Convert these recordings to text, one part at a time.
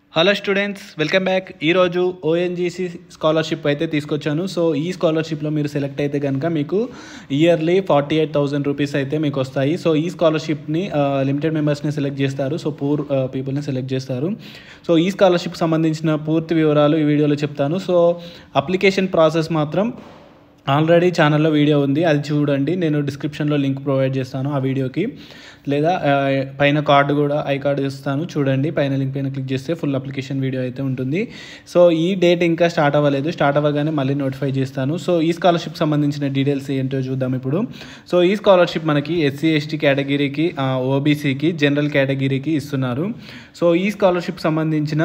Hello students, welcome back. ఈరోజు ONGC scholarship అయితే తీసుకొచ్చాను. సో ఈ స్కాలర్షిప్లో మీరు సెలెక్ట్ అయితే కనుక మీకు ఇయర్లీ 48,000 రూపీస్ అయితే మీకు వస్తాయి. సో ఈ స్కాలర్షిప్ని లిమిటెడ్ మెంబర్స్ని సెలెక్ట్ చేస్తారు. సో పూర్ పీపుల్ని సెలెక్ట్ చేస్తారు. సో ఈ స్కాలర్షిప్ సంబంధించిన పూర్తి వివరాలు ఈ వీడియోలో చెప్తాను. సో అప్లికేషన్ ప్రాసెస్ మాత్రం ఆల్రెడీ ఛానల్లో వీడియో ఉంది, అది చూడండి. నేను డిస్క్రిప్షన్లో లింక్ ప్రొవైడ్ చేస్తాను ఆ వీడియోకి, లేదా పైన కార్డు కూడా ఐ కార్డు ఇస్తాను చూడండి. పైన లింక్ పైన క్లిక్ చేస్తే ఫుల్ అప్లికేషన్ వీడియో అయితే ఉంటుంది. సో ఈ డేట్ ఇంకా స్టార్ట్ అవ్వలేదు, స్టార్ట్ అవ్వగానే మళ్ళీ నోటిఫై చేస్తాను. సో ఈ స్కాలర్షిప్ సంబంధించిన డీటెయిల్స్ ఏంటో చూద్దాం ఇప్పుడు. సో ఈ స్కాలర్షిప్ మనకి ఎస్సీ ఎస్టీ కేటగిరీకి, ఓబీసీకి, జనరల్ కేటగిరీకి ఇస్తున్నారు. సో ఈ స్కాలర్షిప్ సంబంధించిన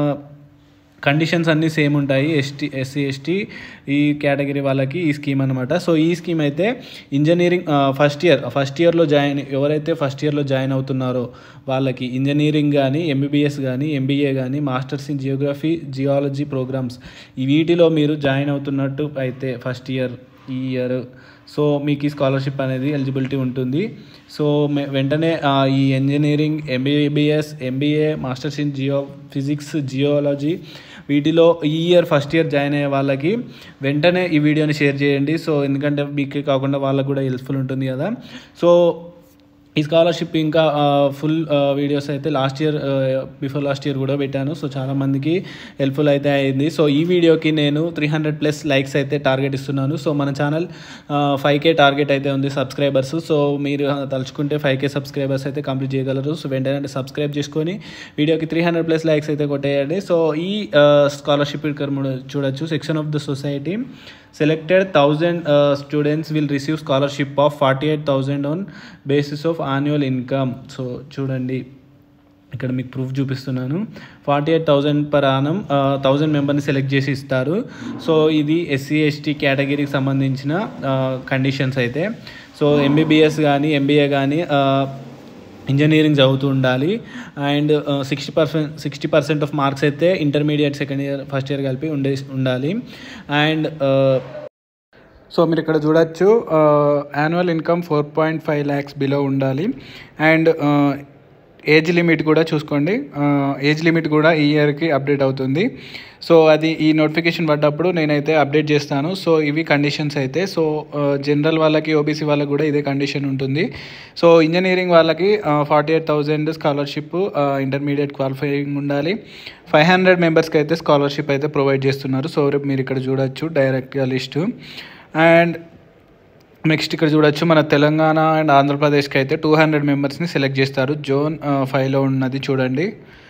కండిషన్స్ అన్నీ సేమ్ ఉంటాయి. ఎస్సీ ఎస్టీ ఈ కేటగిరీ వాళ్ళకి ఈ స్కీమ్ అనమాట. సో ఈ స్కీమ్ అయితే ఇంజనీరింగ్ ఫస్ట్ ఇయర్లో ఎవరైతే ఫస్ట్ ఇయర్లో జాయిన్ అవుతున్నారో వాళ్ళకి ఇంజనీరింగ్ కానీ, ఎంబీబీఎస్ కానీ, ఎంబీఏ కానీ, masters in geography, geology programs వీటిలో మీరు జాయిన్ అవుతున్నట్టు అయితే ఫస్ట్ ఇయర్ ఈ ఇయర్, సో మీకు ఈ స్కాలర్షిప్ అనేది ఎలిజిబిలిటీ ఉంటుంది. సో వెంటనే ఈ engineering, MBBS, MBA, masters in physics, geology వీటిలో ఈ ఇయర్ ఫస్ట్ ఇయర్ జాయిన్ అయ్యే వాళ్ళకి వెంటనే ఈ వీడియోని షేర్ చేయండి. సో ఎందుకంటే మీకే కాకుండా వాళ్ళకు కూడా హెల్ప్ఫుల్ ఉంటుంది కదా. సో ఈ స్కాలర్షిప్ ఇంకా ఫుల్ వీడియోస్ అయితే బిఫోర్ లాస్ట్ ఇయర్ కూడా పెట్టాను. సో చాలామందికి హెల్ప్ఫుల్ అయితే అయింది. సో ఈ వీడియోకి నేను 300+ లైక్స్ అయితే టార్గెట్ ఇస్తున్నాను. సో మన ఛానల్ 5K టార్గెట్ అయితే ఉంది సబ్స్క్రైబర్స్. సో మీరు తలుచుకుంటే 5K సబ్స్క్రైబర్స్ అయితే కంప్లీట్ చేయగలరు. సో వెంటనే సబ్స్క్రైబ్ చేసుకొని వీడియోకి 300+ లైక్స్ అయితే కొట్టేయండి. సో ఈ స్కాలర్షిప్ ఇక్కడ చూడొచ్చు. Section of the society selected 1,000 students will receive scholarship of 48,000 on basis of annual income. So చూడండి, ఇక్కడ మీకు ప్రూఫ్ చూపిస్తున్నాను. 48,000 పర్ యానం 1,000 మెంబర్ని సెలెక్ట్ చేసి ఇస్తారు. సో ఇది ఎస్సీ ఎస్టీ కేటగిరీకి సంబంధించిన కండిషన్స్ అయితే. సో ఎంబీబీఎస్ కానీ, ఎంబీఏ కానీ, ఇంజనీరింగ్ చదువుతూ ఉండాలి. అండ్ 60% ఆఫ్ మార్క్స్ అయితే intermediate, second year, first year కలిపి ఉండాలి. అండ్ సో మీరు ఇక్కడ చూడొచ్చు, యాన్యువల్ ఇన్కమ్ 4.5 lakhs బిలో ఉండాలి. అండ్ ఏజ్ లిమిట్ కూడా చూసుకోండి, ఏజ్ లిమిట్ కూడా ఈ ఇయర్కి అప్డేట్ అవుతుంది. సో అది ఈ నోటిఫికేషన్ పడ్డప్పుడు నేనైతే అప్డేట్ చేస్తాను. సో ఇవి కండిషన్స్ అయితే. సో జనరల్ వాళ్ళకి, ఓబీసీ వాళ్ళకి కూడా ఇదే కండిషన్ ఉంటుంది. సో ఇంజనీరింగ్ వాళ్ళకి 48,000 స్కాలర్షిప్, ఇంటర్మీడియట్ క్వాలిఫైయింగ్ ఉండాలి. 500 మెంబర్స్కి అయితే స్కాలర్షిప్ అయితే ప్రొవైడ్ చేస్తున్నారు. సో మీరు ఇక్కడ చూడొచ్చు డైరెక్ట్గా లిస్టు. అండ్ నెక్స్ట్ ఇక్కడ చూడొచ్చు, మన తెలంగాణ అండ్ ఆంధ్రప్రదేశ్కి అయితే 200 మెంబర్స్ని సెలెక్ట్ చేస్తారు. జోన్ 5లో ఉన్నది చూడండి.